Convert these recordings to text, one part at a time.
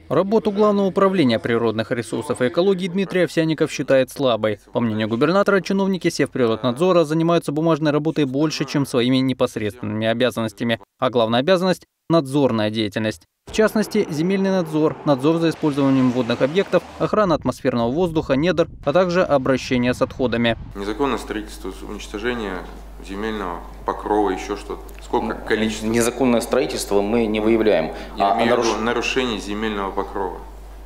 Работу Главного управления природных ресурсов и экологии Дмитрий Овсянников считает слабой. По мнению губернатора, чиновники Севприроднадзора занимаются бумажной работой больше, чем своими непосредственными обязанностями. А главная обязанность – надзорная деятельность. В частности, земельный надзор, надзор за использованием водных объектов, охрана атмосферного воздуха, недр, а также обращение с отходами. Незаконное строительство, уничтожение земельного покрова, еще что-то. Сколько количество? Незаконное строительство мы не выявляем. Я имею в виду нарушение земельного покрова.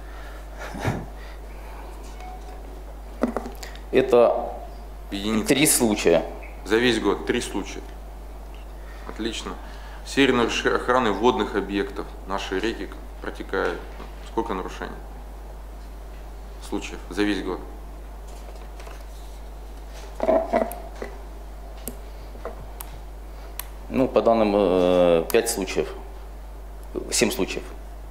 Это единицы. 3 случая. За весь год 3 случая. Отлично. В сфере охраны водных объектов. Наши реки протекают. Сколько нарушений? Случаев за весь год. Ну, по данным 5 случаев, 7 случаев.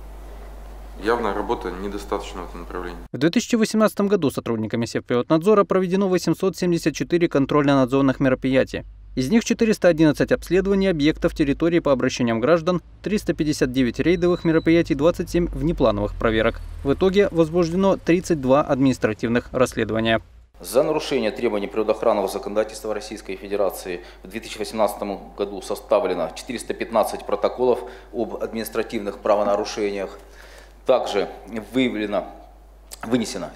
Явно работа недостаточна в этом направлении. В 2018 году сотрудниками Севприроднадзора проведено 874 контрольно-надзорных мероприятия. Из них 411 обследований объектов территории по обращениям граждан, 359 рейдовых мероприятий, 27 внеплановых проверок. В итоге возбуждено 32 административных расследования. За нарушение требований природоохранного законодательства Российской Федерации в 2018 году составлено 415 протоколов об административных правонарушениях. Также вынесено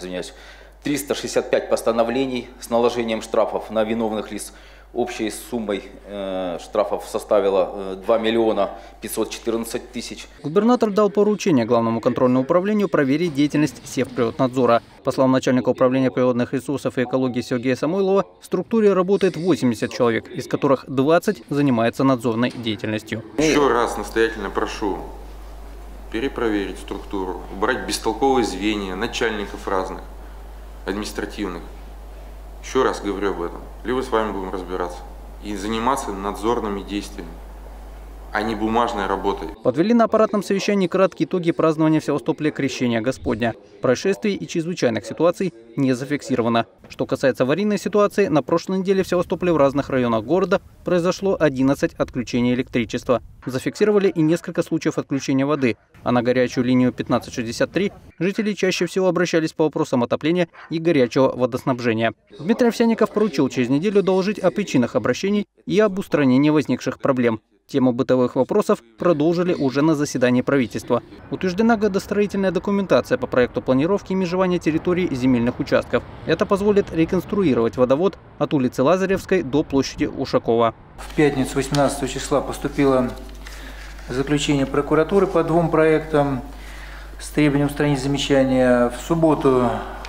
365 постановлений с наложением штрафов на виновных лиц. Общей суммой штрафов составила 2 миллиона 514 тысяч. Губернатор дал поручение Главному контрольному управлению проверить деятельность Севприроднадзора. По словам начальника управления природных ресурсов и экологии Сергея Самойлова, в структуре работает 80 человек, из которых 20 занимается надзорной деятельностью. Еще раз настоятельно прошу перепроверить структуру, убрать бестолковые звенья, начальников разных, административных. Еще раз говорю об этом. Либо с вами будем разбираться и заниматься надзорными действиями, а не бумажной работой. Подвели на аппаратном совещании краткие итоги празднования в Севастополе Крещения Господня. Происшествий и чрезвычайных ситуаций не зафиксировано. Что касается аварийной ситуации, на прошлой неделе в Севастополе в разных районах города произошло 11 отключений электричества. Зафиксировали и несколько случаев отключения воды. А на горячую линию 1563 жители чаще всего обращались по вопросам отопления и горячего водоснабжения. Дмитрий Овсянников поручил через неделю доложить о причинах обращений и об устранении возникших проблем. Тему бытовых вопросов продолжили уже на заседании правительства. Утверждена градостроительная документация по проекту планировки и межевания территорий земельных участков. Это позволит реконструировать водовод от улицы Лазаревской до площади Ушакова. В пятницу 18 числа поступило заключение прокуратуры по 2 проектам с требованием устранить замечания. В субботу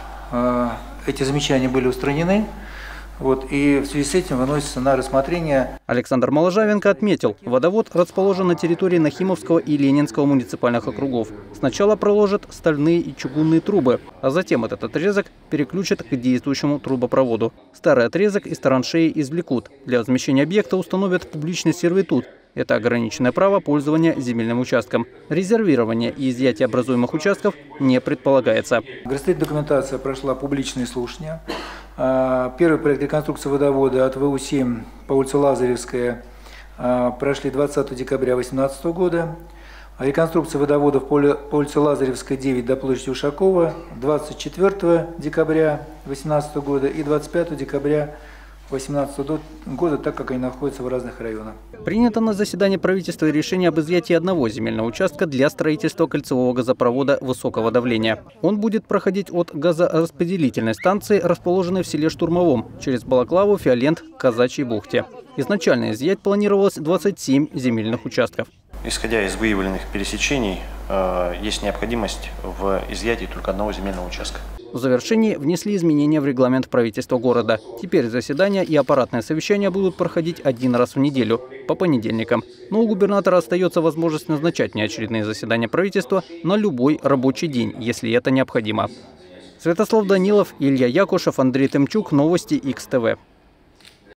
эти замечания были устранены. И в связи с этим выносится на рассмотрение. Александр Моложавенко отметил, водовод расположен на территории Нахимовского и Ленинского муниципальных округов. Сначала проложат стальные и чугунные трубы, а затем этот отрезок переключат к действующему трубопроводу. Старый отрезок из траншеи извлекут. Для размещения объекта установят публичный сервитут. Это ограниченное право пользования земельным участком. Резервирование и изъятие образуемых участков не предполагается. Градостроительная документация прошла публичные слушания. Первый проект реконструкции водовода от ВУ-7 по улице Лазаревская прошли 20 декабря 2018 года. Реконструкция водоводов по улице Лазаревская, 9 до площади Ушакова 24 декабря 2018 года и 25 декабря 2018 года, так как они находятся в разных районах. Принято на заседании правительства решение об изъятии одного земельного участка для строительства кольцевого газопровода высокого давления. Он будет проходить от газораспределительной станции, расположенной в селе Штурмовом, через Балаклаву, Фиолент, Казачьей бухте. Изначально изъять планировалось 27 земельных участков. Исходя из выявленных пересечений, есть необходимость в изъятии только одного земельного участка. В завершении внесли изменения в регламент правительства города. Теперь заседания и аппаратные совещания будут проходить 1 раз в неделю, по понедельникам. Но у губернатора остается возможность назначать неочередные заседания правительства на любой рабочий день, если это необходимо. Святослав Данилов, Илья Якушев, Андрей Тымчук. Новости XTV.